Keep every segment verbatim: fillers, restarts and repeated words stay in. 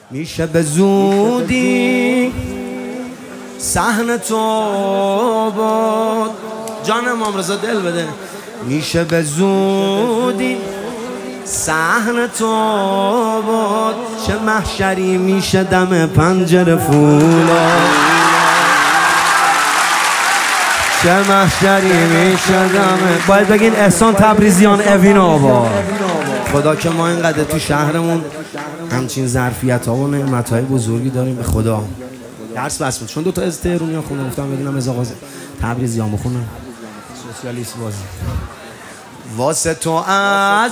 میشه به زودی صحن تو بود. جان امام رضا دل بده. میشه به زودی صحن تو بود، چه محشری میشه دم پنجره فولا، چه محشری میشه دم. باید بگین احسان تبریزیان اوین آباد. خدا که ما اینقدر تو شهرمون همچین ظرفیت ها و نعمت های بزرگی داریم. به خدا درس بس بود چون دوتا از تهرونی ها خوندم، گفتم بدونم از آغاز تبریزیان بخونم. سوسیالیست بازی واسه تو از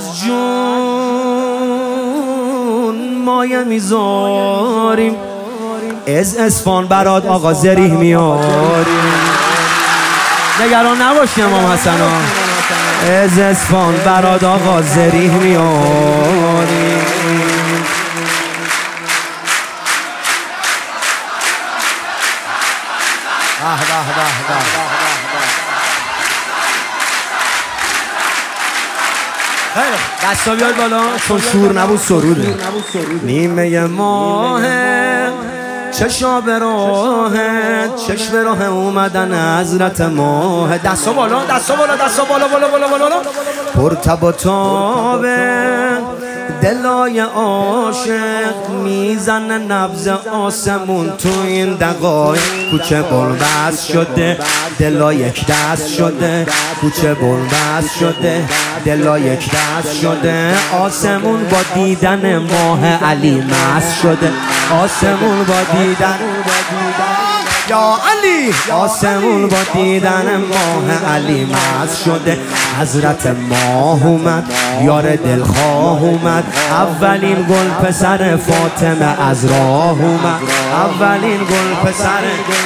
جون مایه میذاریم، از اسفان برات آقا زریح میاریم. نگران نباشی امام حسن ها، از اسفان برات آقا زریح میاریم. به به به به. خیلی دستا بیاد بالا چون شور نبود سروده. نیمه ماهه چشا به راهه، چشم به راه اومدن حضرت ماه. دستا بالا دستا بالا دستا بالا بالا بالا بالا. پرتب و تابه دلای عاشق میزنه نبض آسمون تو این دقایق. کوچه بلبست شده دلا یک دست شده، کوچه بلبست شده دلا یک دست شده. آسمون با دیدن ماه علی مست شده، آسمون با دیدن یا علی، آسمون با دیدن ماه علی مست شده. حضرت ماه اومد یار دلخواه اومد، اولین گل پسر فاطمه از راه اومد، اولین گل پسر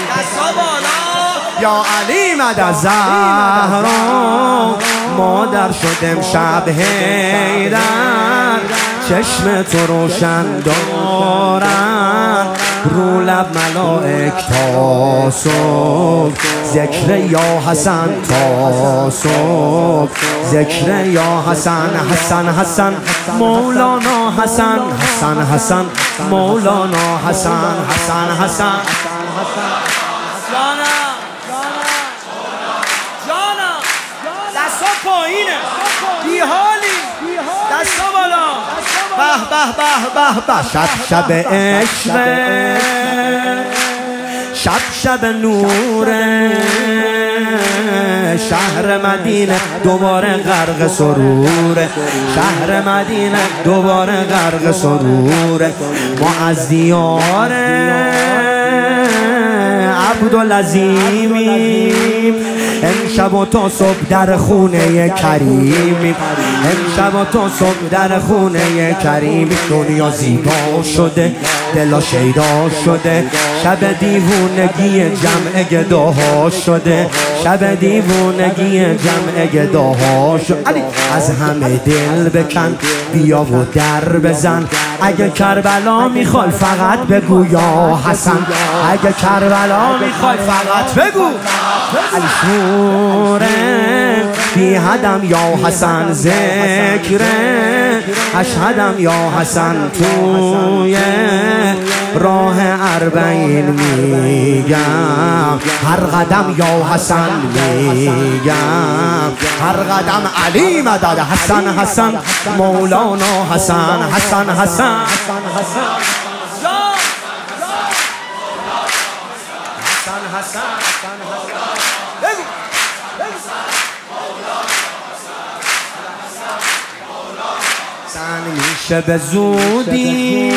یا علی مدد زهرا. مادر شد امشب حیدر، چشم تو روشن دارن رو لب ملائک تا صبح. ذکر یا حسن تا صبح، ذکر یا حسن. حسن حسن مولانا حسن، حسن حسن مولانا حسن، حسن حسن. جانا جانا دستا پایینه بی حالی، دستا بالا. به به به به به. شب شب عشقه، شب شب نوره، شهر مدینه دوباره غرق سروره، شهر مدینه دوباره غرق سروره. ما از دیار عبدالعظیمیم، امشب و تا صبح در خونه کریمیم، امشب و تا صبح در خونه کریم. دنیا زیبا شده دلا شیدا شده، شب دیوونگی جمع گداها شده، شب دیوونگی جمع گداها شد. علی از همه دل بکن بیا و در بزن، اگه کربلا میخوای فقط بگو یا حسن، اگه کربلا میخوای فقط بگو. علی شوره بی حدم یا حسن ذکره، اشهدم یا حسن توی راه اربعین میگم، هر قدم یا حسن میگم، هر قدم علی مدد. حسن حسن مولانا حسن، حسن حسن حسن سن میشه به زودی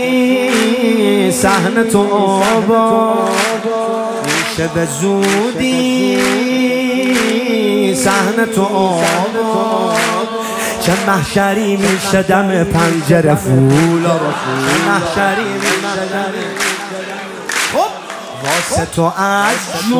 صحن تو آباد، میشه به زودی صحن تو آباد. چه محشری میشه دم پنجره فولا، چه محشری میشه دم. خب واسه تو از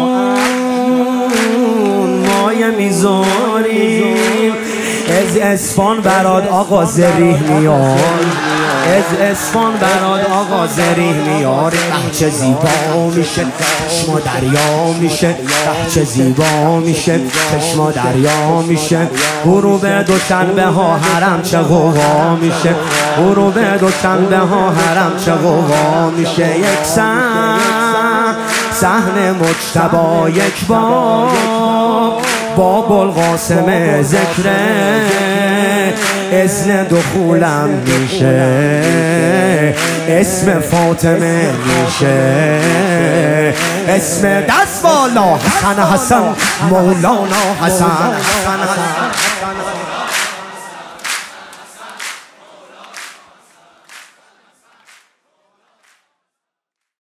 جون مایه میذاریم، از اسفان برات آقا زریح میاد. از اسفان براد آقا زریح میاره بچه زیبا میشه چشما دریا میشه بچه زیبا میشه چشما دریا میشه غروب دوشنبه ها حرم چه غوغا میشه غروب دوشنبه ها حرم چه غوغا میشه یک سن صحن مجتبی یک باب باب القاسم ذکره اذن دخولم میشه اسم فاطمه میشه اسم دست والا حسن حسن مولانا حسن